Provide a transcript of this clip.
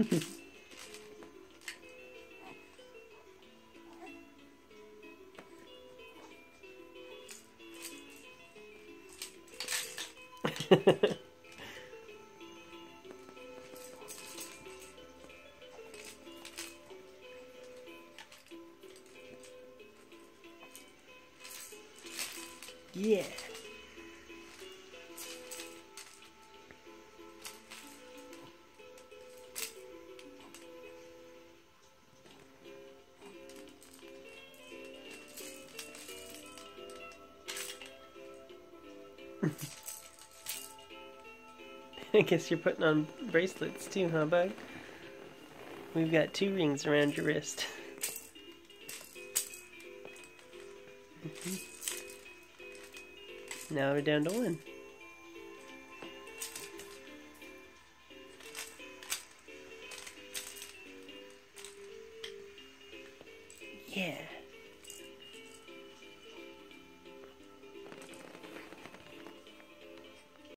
Yeah. I guess you're putting on bracelets too, huh, Bug? We've got 2 rings around your wrist. Now we're down to 1. Yeah.